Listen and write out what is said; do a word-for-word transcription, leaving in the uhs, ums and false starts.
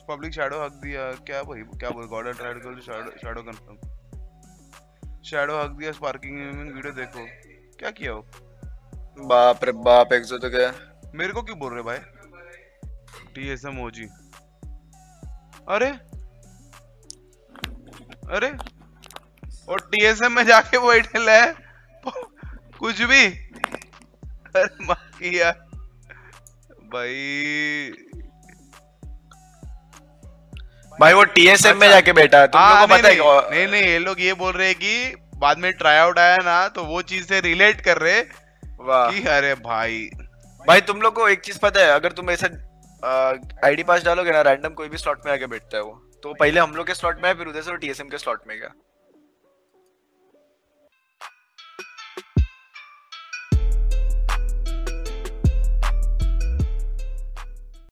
public shadow हक दिया क्या भाई क्या बोल गॉडल ट्राइड कर शैडो शैडो कंफर्म शैडो हक दिया स्पार्किंग वीडियो देखो क्या किया हो बाप रे बाप एक्सो तो क्या मेरे को क्यों बोल रहे भाई टीएसएम ओजी अरे अरे और टीएसएम में जाके बैठे ले कुछ भी अरे माँ यार भाई भाई वो टीएसएम में जाके बैठा है तुम लोगों को पता है क्या नहीं नहीं ये लोग ये बोल रहे हैं कि बाद में ट्राई आउट आया ना तो वो चीज से रिलेट कर रहे कि अरे भाई भाई तुम लोग को एक चीज पता है अगर तुम ऐसा आईडी पास डालोगे ना रैंडम कोई भी स्लॉट में आके बैठता है वो तो पहले हम लोग के स्लॉट में है फिर उधर से वो टीएसएम के स्लॉट में गया